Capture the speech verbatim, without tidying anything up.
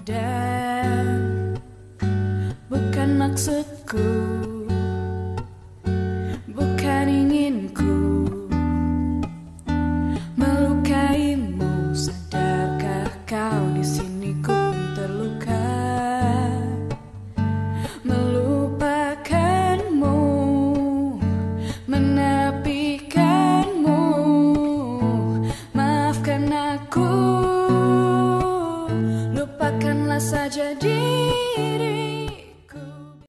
Dan bukan maksudku, bukan inginku melukaimu. Sadarkah kau di sini ku pun terluka, melupakanmu, menepikanmu. Maafkan aku, lupakanlah saja dia.